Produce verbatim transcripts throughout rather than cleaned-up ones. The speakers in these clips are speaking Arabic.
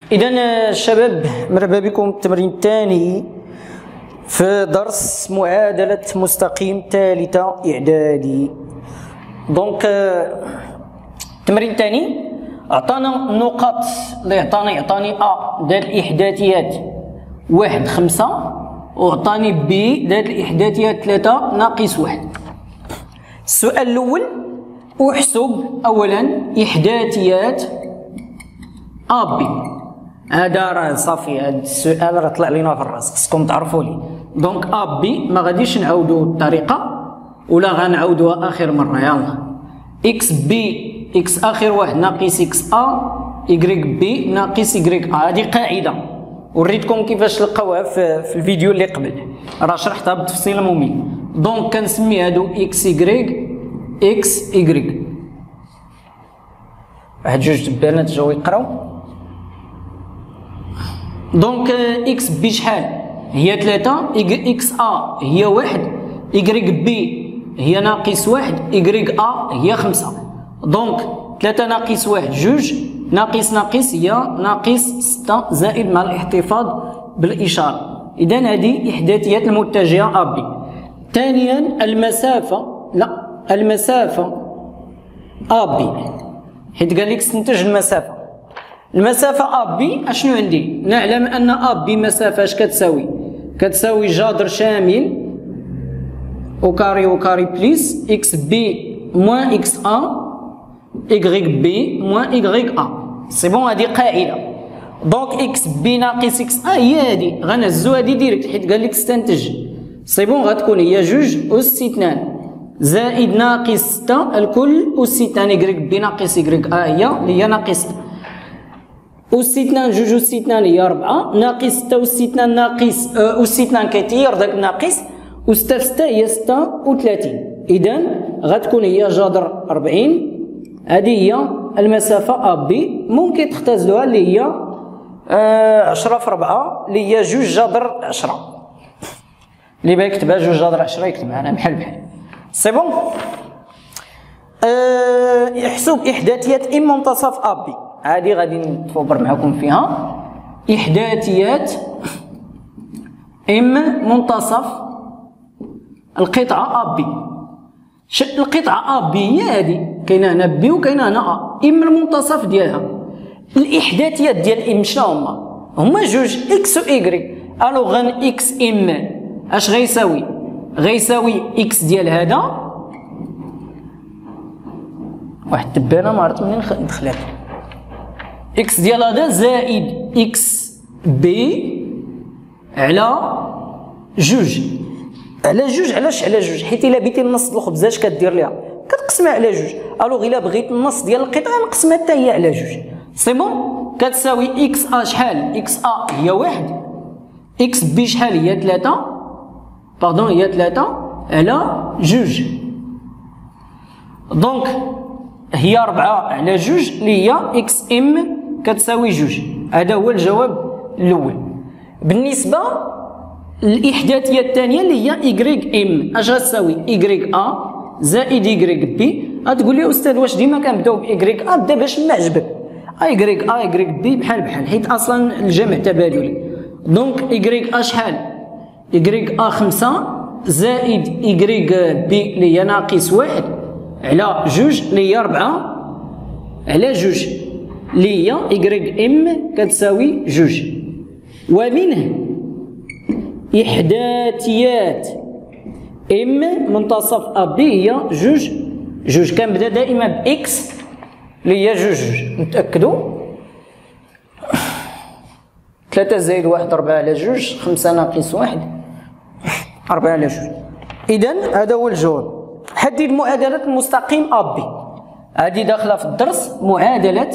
إذا الشباب مرحبا بكم. التمرين الثاني في درس معادلة مستقيم ثالثة إعدادي. دونك التمرين الثاني عطانا النقط اللي عطاني عطاني أ ذات الإحداثيات واحد خمسة، وعطاني بي ذات الإحداثيات ثلاثة ناقص واحد. السؤال الأول: أحسب أولا إحداثيات أ بي. هذا راه صافي، هذا السؤال راه طلع لينا في الراس، خصكم تعرفوا لي. دونك أ بي ما غاديش نعاودو الطريقة ولا غنعاودوها آخر مرة. يلا إكس بي إكس آخر واحد ناقص إكس أ، إكغيك بي ناقص إكغيك أ. هذه قاعدة وريتكم كيفاش تلقاوها في, في الفيديو اللي قبل، راه شرحتها بتفصيل ممل. دونك كنسمي هادو إكس إكغيك إكس إكغيك. واحد جوج البنات جاو يقراو. دونك إكس بي شحال؟ هي ثلاثة، إكس أ هي واحد، إكغيك بي هي ناقص واحد، إكغيك أ هي خمسة. دونك ثلاثة ناقص واحد جوج، ناقص ناقص هي ناقص ستة، زائد مع الاحتفاظ بالإشارة. إذا هذه إحداثيات المتجهة أ بي. ثانيا المسافة، لا المسافة أ بي، حيت قال لك استنتج المسافة. المسافة أ بي اشنو عندي؟ نعلم أن أ بي مسافة اش كتساوي؟ كتساوي جذر شامل وكاري وكاري بليس إكس بي موان إكس أ إكغيك بي موان إكغيك أ. سي بون، هادي قاعدة. دونك إكس بي ناقص إكس أ هي هادي، غنهزو هادي ديريكت حيت قال لك استنتج. سي بون، غتكون هي جوج أس اثنان زائد ناقص ستة الكل أس اثنان إكغيك بي ناقص إكغيك أ هي اللي هي ناقص أس اثنان جوج أس اثنان هي أربعة، ناقص ستة أس اثنان ناقص أس اثنان كيطير داك الناقص، و ستة في ستة هي ستة وثلاثين. إذا غتكون هي جذر أربعين. هذه هي المسافة أ بي. ممكن تختزلوها اللي هي آه عشرة في أربعة اللي هي جوج جذر عشرة. اللي بغا يكتبها جوج جذر عشرة يكتبها أنا بحال بحال. سي بون. آه يحسب إحداثيات إم منتصف أ بي. هذه غادي نتفوبر معكم فيها. إحداثيات إم منتصف القطعة أ بي. القطعة أ بي هي هذه، كاينه هنا بي وكاينه هنا أ. إم المنتصف ديالها. الإحداثيات ديال إم شنو هما؟ هما جوج إكس و إكغيك. ألوغ غن إكس إم اش غيساوي؟ غيساوي إكس ديال هذا، واحد التبانة ما عرفت منين دخلات، إكس ديال هذا زائد إكس بي على جوج. على جوج علاش على جوج؟ حيت إلا بيتي النص ديال الخبزة اش كدير ليها؟ كتقسمها على جوج. ألوغ إلا بغيت النص ديال القطعة نقسمها حتى هي على جوج. سي بون. كتساوي إكس أ شحال؟ إكس أ هي واحد، إكس بي شحال؟ هي ثلاثة، باردون هي ثلاثة على جوج. دونك هي أربعة على جوج اللي هي إكس إم كتساوي جوج. هذا هو الجواب الأول. بالنسبة الإحداثية الثانية اللي هي إكغيك إم اش غتساوي؟ إكغيك أ زائد إكغيك بي. غتقول لي أستاذ واش ديما كنبداو بإكغيك أ؟ بدا باش ما عجبك. إكغيك أ إكغيك بي بحال بحال، حيت أصلا الجمع تبادلي. دونك إكغيك أ شحال؟ إكغيك أ خمسة زائد إكغيك بي اللي هي ناقص واحد على جوج اللي هي أربعة على جوج اللي هي إكغيك إم كتساوي جوج. ومنه إحداثيات إم منتصف أ بي هي جوج جوج. كنبدا دائما بإكس اللي هي جوج جوج. نتأكدو. ثلاثة زائد واحد أربعة على جوج، خمسة ناقص واحد أربعة على جوج. إذا هذا هو الجواب. حدد معادلة المستقيم أ بي. هذه داخلة في الدرس، معادلة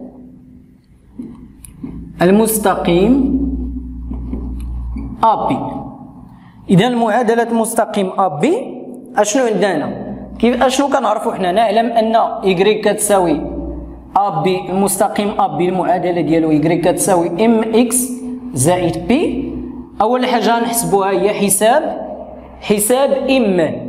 المستقيم أ بي. إذا معادلة المستقيم أ بي أشنو عندنا؟ كيف أشنو كنعرفو حنا؟ نعلم أن إكغيك كتساوي أ بي، المستقيم أ بي المعادلة ديالو إكغيك كتساوي إم إكس زائد بي. أول حاجة نحسبوها هي حساب حساب إم،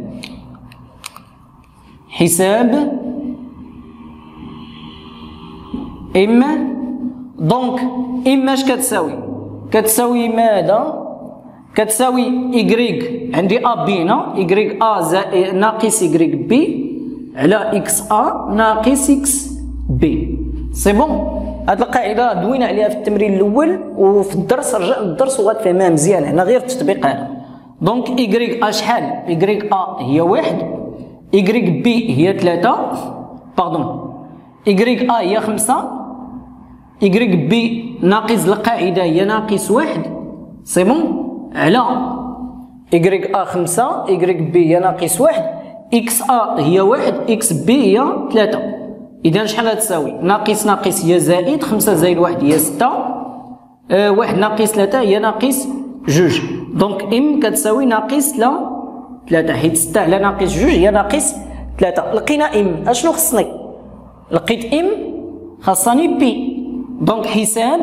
حساب إم دونك ام اش كتساوي؟ كتساوي ماذا؟ كتساوي إيكغيك، عندي ا بي هنا، إيكغيك ا زائد ناقص إيكغيك بي على اكس ا ناقص اكس بي. سي بون. هاد القاعده دوينا عليها في التمرين الاول وفي الدرس، رجع للدرس وغتفهمها مزيان، هنا غير التطبيق هذا. دونك إيكغيك ا شحال؟ إيكغيك ا هي واحد، إيكغيك بي هي ثلاثة، باردون، إيكغيك ا هي خمسة، إيكغيك بي ناقص القاعده هي ناقص واحد، سي بون، على إيكغيك ا خمسة، إيكغيك بي هي ناقص واحد، إكس ا هي واحد، إكس بي هي ثلاثة. إذا شحال غتساوي؟ ناقص ناقص هي زائد، خمسة زائد واحد هي ستة، أه واحد ناقص ثلاثة هي ناقص جوج. دونك إم كتساوي ناقص لا ثلاثة، حيت ستة على ناقص جوج هي ناقص ثلاثة. لقينا إم، أشنو خصني؟ لقيت إم خاصني بي، دونك حساب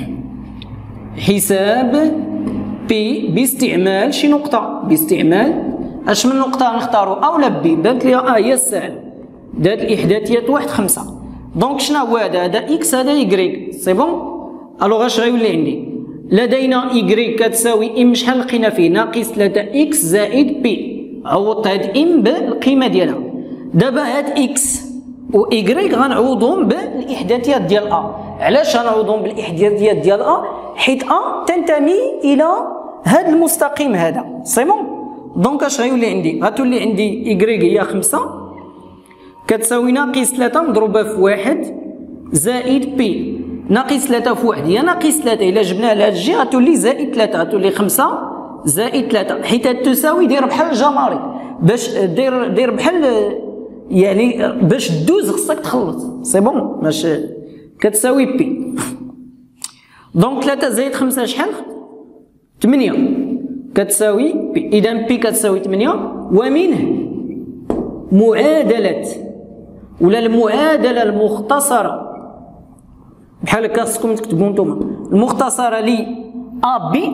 حساب بي باستعمال شي نقطة، باستعمال اش من نقطة نختارو؟ أ ولا بي؟ بانت لي أ هي السهل، دات الإحداثيات واحد خمسة. دونك شنو هو هذا؟ هذا إكس هذا إيكغيك، سي بون؟ ألوغ اش غيولي عندي؟ لدينا إيكغيك كتساوي إم شحال لقينا فيه؟ ناقص ثلاثة إكس زائد بي، عوضت هاد إم بالقيمة ديالها. دابا هاد إكس و إيكغيك غنعوضهم بالإحداثيات ديال أ. علاش غنعوضهم بالإحداثيات ديال أ؟ حيت أ تنتمي إلى هاد المستقيم هذا، سي بون؟ دونك اش غيولي عندي؟ غتولي عندي إيكغيك هي خمسة كتساوي ناقص ثلاثة مضروبة في واحد زائد بي، ناقص ثلاثة في واحد هي ناقص ثلاثة، إلا جبناها لهاد الجهة غتولي زائد ثلاثة، غتولي خمسة زائد ثلاثة، حيت هاد تساوي داير بحال الجماري، باش داير داير بحال يعني باش دوز خصك تخلط، سي بون؟ باش كتساوي بي. دونك ثلاثة زائد خمسة شحال؟ ثمانية كتساوي بي، إذا بي كتساوي ثمانية، ومنه معادلة ولا المعادلة المختصرة بحال هكا خصكم تكتبوا نتوما، المختصرة ل أ بي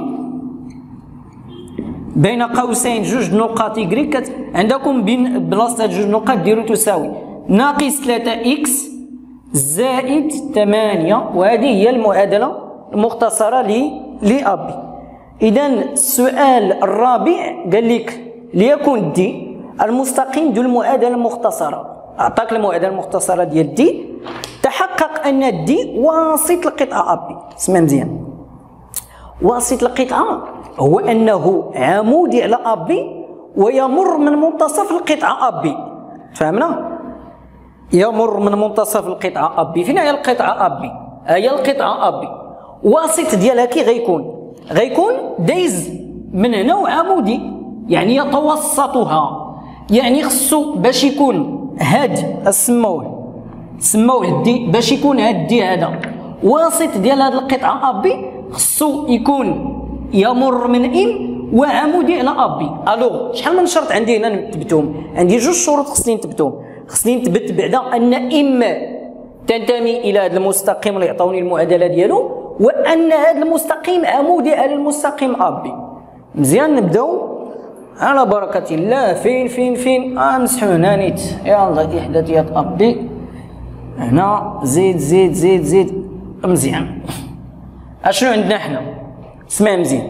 بين قوسين جوج نقاط إيكغيك، كت... عندكم بين بلاصة هاد جوج نقاط ديروا تساوي ناقص ثلاثة إكس زائد ثمانية، وهذه هي المعادلة المختصرة ل ل أ بي. إذا السؤال الرابع قال لك ليكن دي المستقيم ذو المعادلة المختصرة، أعطاك المعادلة المختصرة ديال دي، تحقق أن دي واسط القطعة أ بي. اسمع مزيان، واسط القطعة هو أنه عمودي على أ بي ويمر من منتصف القطعة أ بي، فهمنا؟ يمر من منتصف القطعة أ بي. فين هي القطعة أ بي؟ هي القطعة أ بي، واسط ديالها كي غيكون؟ غيكون دايز من هنا وعمودي، يعني يتوسطها، يعني خصو باش يكون هاد سموه سموه دي، باش يكون هاد دي هذا واسط ديال هاد القطعة أ بي خصو يكون يمر من ام وعمودي على أ بي. الوغ شحال من شرط عندي هنا نثبتهم؟ عندي جوج شروط خصني نثبتهم. خصني نثبت بعدا ان ام تنتمي الى هذا المستقيم اللي عطاوني المعادله ديالو، وان هذا المستقيم عمودي على المستقيم أ بي. مزيان، نبداو على بركه الله. فين فين فين اه نمسحو هنا نيت، يلا احداثيات أ بي هنا، زيد زيد زيد زيد. مزيان، اشنو عندنا حنا؟ اسمع مزيان،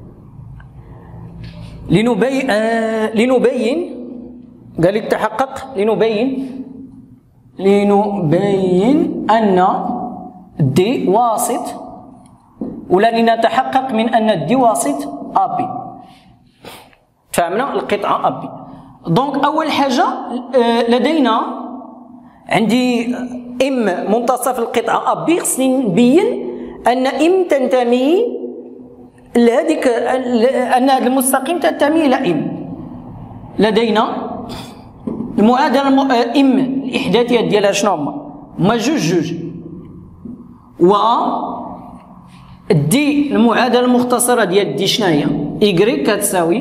لنبين آه لنبين قال لك تحقق لنبين لنبين ان دي واسط، ولا لنتحقق من ان دي واسط أ بي. فهمنا القطعه أ بي. دونك اول حاجه آه لدينا عندي ام منتصف القطعه أ بي، خصني نبين ان ام تنتمي لهذيك، ان هذا المستقيم تنتمي الى ام. لدينا المعادله الم... ام الاحداثيات ديالها شنو هما؟ هما جوج جوج، و دي المعادله المختصره ديال دي شنو هي؟ إيكغيك كتساوي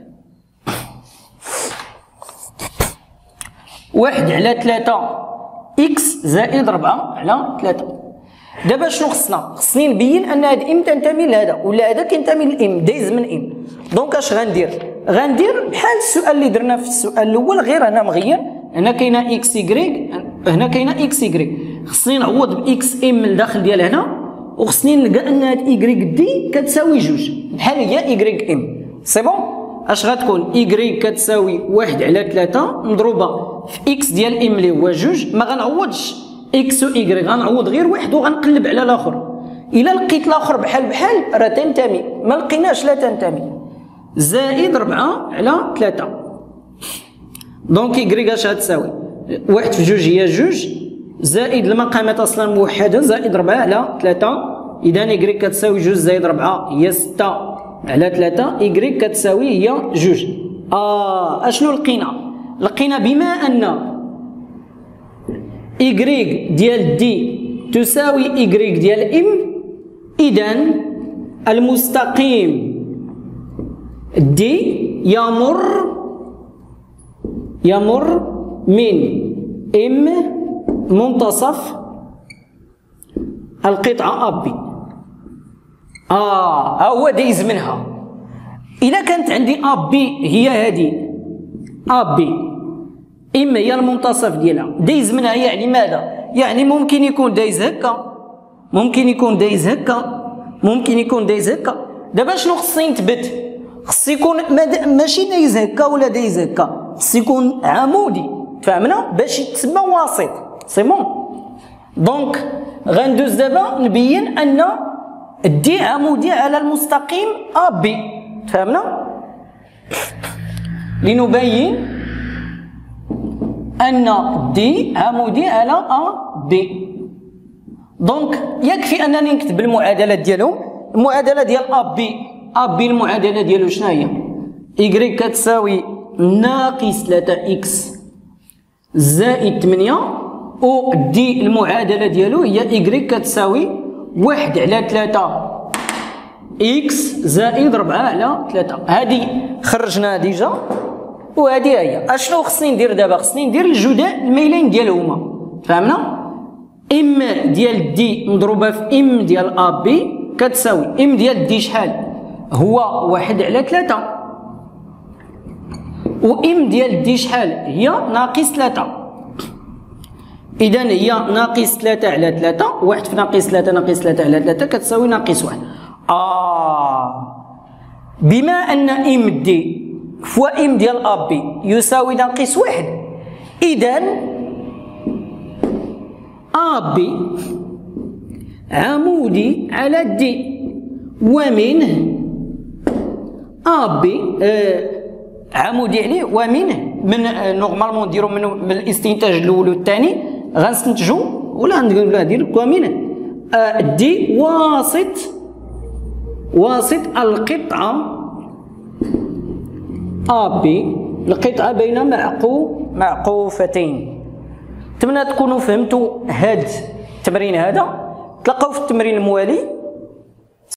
واحد على ثلاثة إكس زائد ربعة على ثلاثة. دابا شنو خصنا؟ خصني نبين ان هاد ام تنتمي لهذا ولا هذا كينتمي لام، دايز من ام. دونك اش غندير؟ غندير بحال السؤال اللي درنا في السؤال الاول، غير انا مغير، هنا كاينه اكس إيكغيك، هنا كاينه اكس إيكغيك، خصني نعوض باكس ام الداخل ديال هنا وخصني نلقى ان هاد إيكغيك دي كتساوي جوج بحال هي إيكغيك إم. سي بون؟ اش غتكون إيكغيك كتساوي واحد على ثلاثة مضروبة في إكس ديال إم اللي هو جوج. ما غنعوضش إكس و إيكغيك، غنعوض غير واحد وغنقلب على الآخر. إلا لقيت الآخر بحال بحال راه تنتمي، ما لقيناش لا تنتمي. زائد ربعة على ثلاثة. دونك إيكغيك اش غتساوي؟ واحد في جوج هي جوج، زائد المقامات أصلا موحدة، زائد ربعة على ثلاثة. إذا إيكغيك كتساوي جوج زائد ربعة هي ستة على ثلاثة. إيكغيك كتساوي هي جوج. آه أشنو لقينا؟ لقينا بما أن إيكغيك ديال دي تساوي إيكغيك ديال إم، إذن المستقيم دي يمر يمر من إم منتصف القطعة أ بي. آه ها هو دايز منها. إلا كانت عندي أ بي هي هذه أ بي، إم هي المنتصف ديالها، دايز منها يعني ماذا؟ يعني ممكن يكون دايز هكا، ممكن يكون دايز هكا، ممكن يكون دايز هكا. دابا شنو خصني نثبت؟ خص يكون ماشي دايز هكا ولا دايز هكا، خص يكون عمودي، تفهمنا؟ باش يتسمى وسيط. سي بون؟ دونك غندوز دابا نبين ان دي عمودي على المستقيم أ بي، تفهمنا؟ لنبين ان دي عمودي على أ بي. دونك يكفي انني نكتب المعادلات ديالهم. المعادله ديال أ بي، أ بي المعادله ديالو شنو هي؟ إيكغيك كتساوي ناقص ثلاثة إكس زائد ثمانية، و دي المعادله ديالو هي إيكغيك كتساوي واحد على ثلاثة إكس زائد ربعة على ثلاثة. هادي خرجناها ديجا، وهادي هي. اشنو خصني ندير دابا؟ خصني ندير الجداء الميلين ديالهما، فهمنا؟ ام ديال دي مضروبه في ام ديال أ بي كتساوي ام ديال دي شحال؟ هو واحد على ثلاثة، و ام ديال دي شحال؟ هي ناقص ثلاثة. إذا هي ناقص ثلاثة على ثلاثة، واحد في ناقص ثلاثة ناقص ثلاثة على ثلاثة كتساوي ناقص واحد. آه بما أن ام دي فوا ام ديال أ بي يساوي ناقص واحد، إذا أ بي عمودي على دي، ومنه أ بي آه عمودي عليه، ومنه من آه نورمالمون نديرو من, من الاستنتاج الأول والثاني غنستنتجو ولا نقولها دير ومنه آه دي واسط واسط القطعة أ بي، القطعة بين معقو معقوفتين. نتمنى تكونوا فهمتوا هاد التمرين هذا. تلقاو في التمرين الموالي.